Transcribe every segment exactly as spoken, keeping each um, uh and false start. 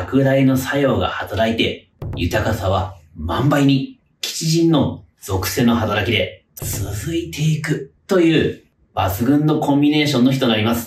拡大の作用が働いて、豊かさは万倍に、吉人の属性の働きで続いていくという抜群のコンビネーションの日となります。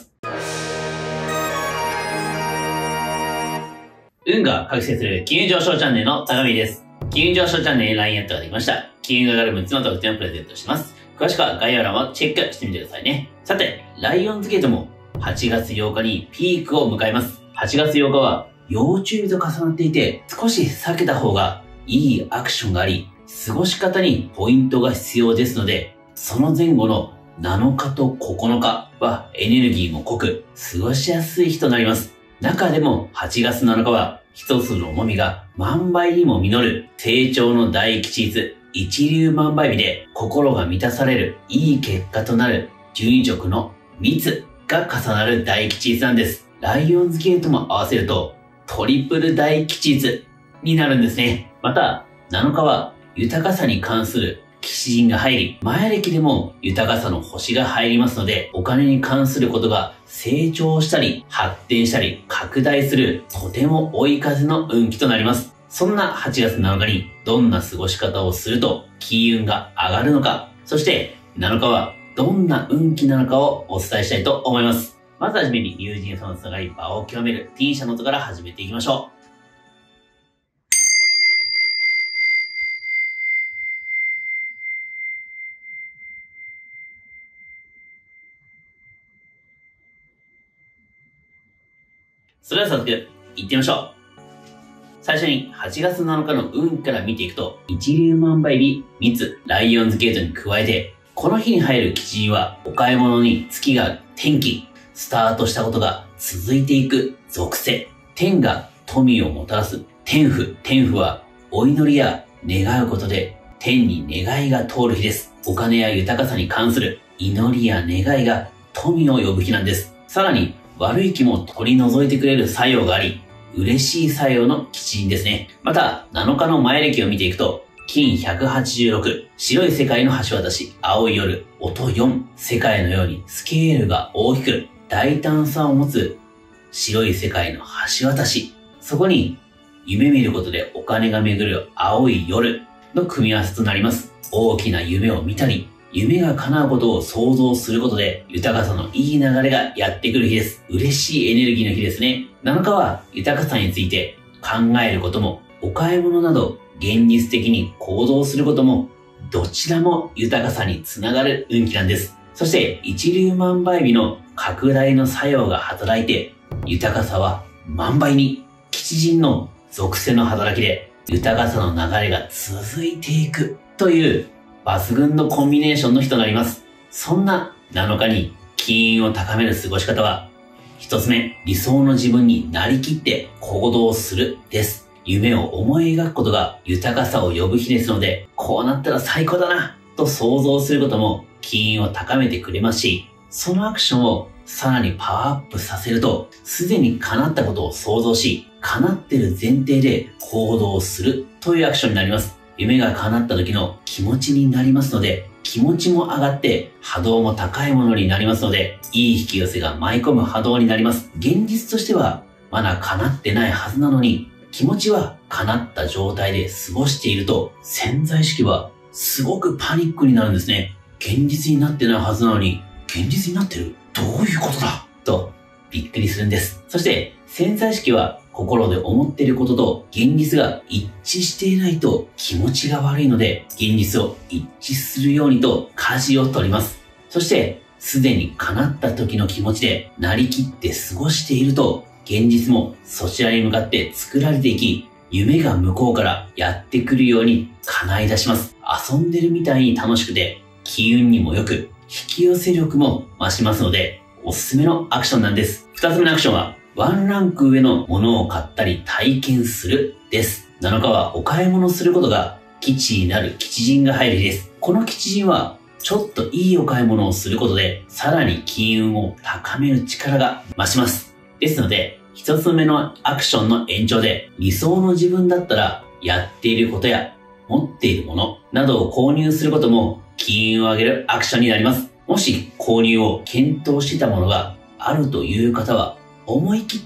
運が覚醒する金運上昇チャンネルの高見です。金運上昇チャンネルに ライン アットができました。金運が上がるむっつの特典をプレゼントしてます。詳しくは概要欄をチェックしてみてくださいね。さて、ライオンズゲートもはちがつようかにピークを迎えます。はちがつようかは要注意と重なっていて、少し避けた方がいいアクションがあり、過ごし方にポイントが必要ですので、その前後のなのかとここのかはエネルギーも濃く、過ごしやすい日となります。中でもはちがつなのかは、一つの重みが万倍にも実る成長の大吉日、一粒万倍日で心が満たされるいい結果となるじゅうに色の密が重なる大吉日なんです。ライオンズゲートも合わせるとトリプル大吉日になるんですね。また、なのかは豊かさに関する吉人が入り、前歴でも豊かさの星が入りますので、お金に関することが成長したり、発展したり、拡大する、とても追い風の運気となります。そんなはちがつなのかに、どんな過ごし方をすると、金運が上がるのか、そして、なのかは、どんな運気なのかをお伝えしたいと思います。まずはじめに、友人とのつながり、場を極める T 社の音から始めていきましょう。それでは早速、行ってみましょう。最初にはちがつなのかの運から見ていくと、一粒万倍日、密、ライオンズゲートに加えて、この日に入る吉人は、お買い物に月が転機、スタートしたことが続いていく属性。天が富をもたらす天符。天符は、お祈りや願うことで、天に願いが通る日です。お金や豊かさに関する祈りや願いが富を呼ぶ日なんです。さらに、悪い気も取り除いてくれる作用があり、嬉しい作用の吉人ですね。また、なのかの前歴を見ていくと、金ひゃくはちじゅうろく、白い世界の橋渡し、青い夜、音よん、世界のようにスケールが大きく、大胆さを持つ白い世界の橋渡し。そこに、夢見ることでお金が巡る青い夜の組み合わせとなります。大きな夢を見たり、夢が叶うことを想像することで、豊かさのいい流れがやってくる日です。嬉しいエネルギーの日ですね。なのかは、豊かさについて考えることも、お買い物など、現実的に行動することも、どちらも豊かさにつながる運気なんです。そして、一粒万倍日の拡大の作用が働いて、豊かさは万倍に、吉人の属性の働きで、豊かさの流れが続いていくという、抜群のコンビネーションの日となります。そんななのかに金運を高める過ごし方は、一つ目、理想の自分になりきって行動するです。夢を思い描くことが豊かさを呼ぶ日ですので、こうなったら最高だなと想像することも金運を高めてくれますし、そのアクションをさらにパワーアップさせると、すでに叶ったことを想像し、叶ってる前提で行動するというアクションになります。夢が叶った時の気持ちになりますので、気持ちも上がって波動も高いものになりますので、いい引き寄せが舞い込む波動になります。現実としてはまだ叶ってないはずなのに、気持ちは叶った状態で過ごしていると、潜在意識はすごくパニックになるんですね。現実になってないはずなのに、現実になってる？どういうことだ？とびっくりするんです。そして潜在意識は心で思っていることと現実が一致していないと気持ちが悪いので、現実を一致するようにと舵を取ります。そして、すでに叶った時の気持ちでなりきって過ごしていると、現実もそちらに向かって作られていき、夢が向こうからやってくるように叶い出します。遊んでるみたいに楽しくて、機運にも良く、引き寄せ力も増しますので、おすすめのアクションなんです。二つ目のアクションは、ワンランク上のものを買ったり体験するです。なのかはお買い物することが吉になる吉人が入る日です。この吉人はちょっといいお買い物をすることでさらに金運を高める力が増します。ですので一つ目のアクションの延長で理想の自分だったらやっていることや持っているものなどを購入することも金運を上げるアクションになります。もし購入を検討していたものがあるという方は思い切った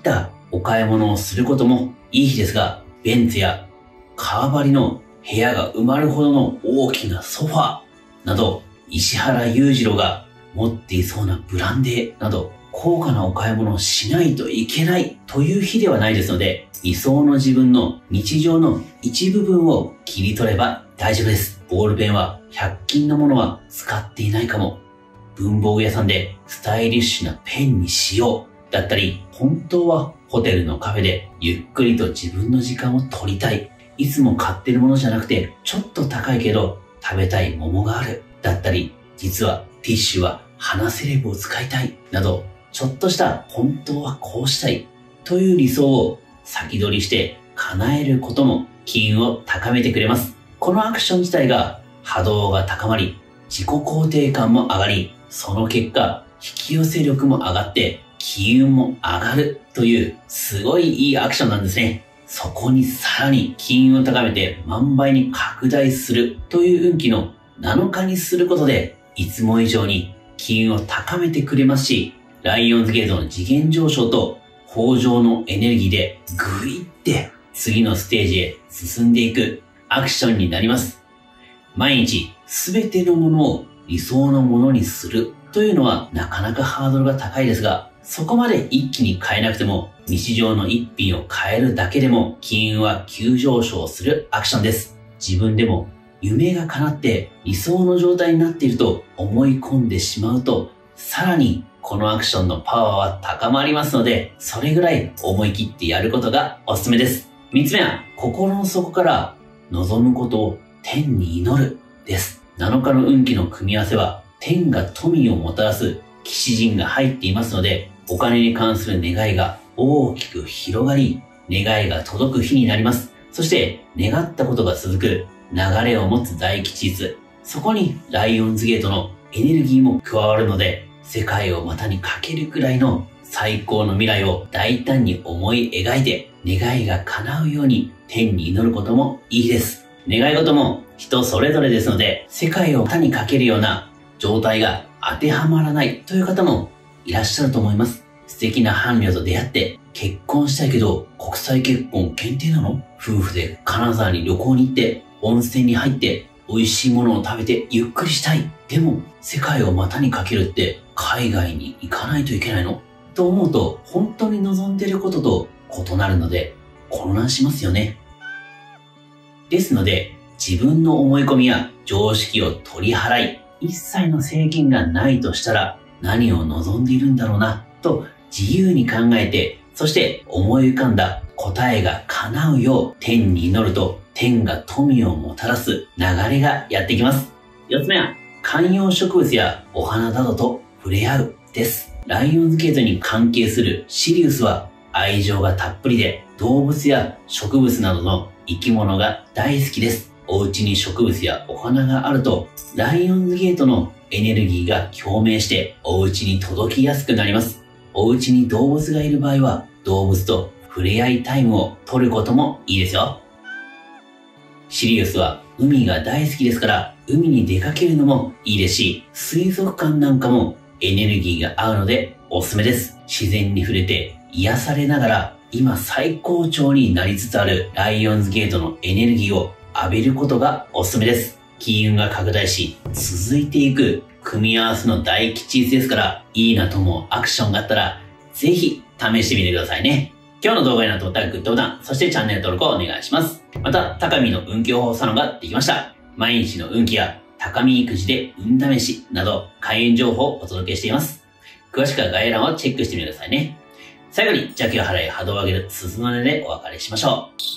お買い物をすることもいい日ですが、ベンツや革張りの部屋が埋まるほどの大きなソファーなど、石原裕次郎が持っていそうなブランデーなど、高価なお買い物をしないといけないという日ではないですので、理想の自分の日常の一部分を切り取れば大丈夫です。ボールペンはひゃく均のものは使っていないかも。文房具屋さんでスタイリッシュなペンにしようだったり、本当はホテルのカフェでゆっくりと自分の時間を取りたい。いつも買ってるものじゃなくて、ちょっと高いけど食べたい桃がある。だったり、実はティッシュは鼻セレブを使いたい。など、ちょっとした本当はこうしたいという理想を先取りして叶えることも機運を高めてくれます。このアクション自体が波動が高まり、自己肯定感も上がり、その結果、引き寄せ力も上がって、機運も上がるというすごいいいアクションなんですね。そこにさらに機運を高めて万倍に拡大するという運気のなのかにすることで、いつも以上に機運を高めてくれますし、ライオンズゲートの次元上昇と豊穣のエネルギーでグイって次のステージへ進んでいくアクションになります。毎日すべてのものを理想のものにするというのはなかなかハードルが高いですが、そこまで一気に変えなくても日常の一品を変えるだけでも機運は急上昇するアクションです。自分でも夢が叶って理想の状態になっていると思い込んでしまうと、さらにこのアクションのパワーは高まりますので、それぐらい思い切ってやることがおすすめです。三つ目は、心の底から望むことを天に祈るです。なのかの運気の組み合わせは、天が富をもたらす騎士陣が入っていますので、お金に関する願いが大きく広がり、願いが届く日になります。そして、願ったことが続く流れを持つ大吉日。そこにライオンズゲートのエネルギーも加わるので、世界を股にかけるくらいの最高の未来を大胆に思い描いて、願いが叶うように天に祈ることもいいです。願い事も人それぞれですので、世界を股にかけるような状態が当てはまらないという方もいらっしゃると思います。素敵な伴侶と出会って結婚したいけど国際結婚限定なの？夫婦で金沢に旅行に行って温泉に入って美味しいものを食べてゆっくりしたい。でも世界を股にかけるって海外に行かないといけないの？と思うと本当に望んでいることと異なるので混乱しますよね。ですので自分の思い込みや常識を取り払い、一切の制限がないとしたら何を望んでいるんだろうなと自由に考えて、そして思い浮かんだ答えが叶うよう天に祈ると天が富をもたらす流れがやってきます。四つ目は観葉植物やお花などと触れ合うです。ライオンズゲートに関係するシリウスは愛情がたっぷりで動物や植物などの生き物が大好きです。お家に植物やお花があるとライオンズゲートのエネルギーが共鳴してお家に届きやすくなります。お家に動物がいる場合は動物と触れ合いタイムを取ることもいいですよ。シリウスは海が大好きですから海に出かけるのもいいですし、水族館なんかもエネルギーが合うのでおすすめです。自然に触れて癒されながら今最高潮になりつつあるライオンズゲートのエネルギーを浴びることがおすすめです。機運が拡大し続いていく組み合わせの大吉日ですから、いいなと思うアクションがあったらぜひ試してみてくださいね。今日の動画になったと思ったらグッドボタン、そしてチャンネル登録をお願いします。また、高見の運気予報サロンができました。毎日の運気や高見育児で運試しなど開運情報をお届けしています。詳しくは概要欄をチェックしてみてくださいね。最後に邪気を払い波動を上げる鈴の音でお別れしましょう。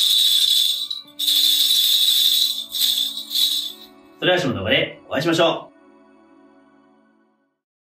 それでは明日の動画でお会いしましょう。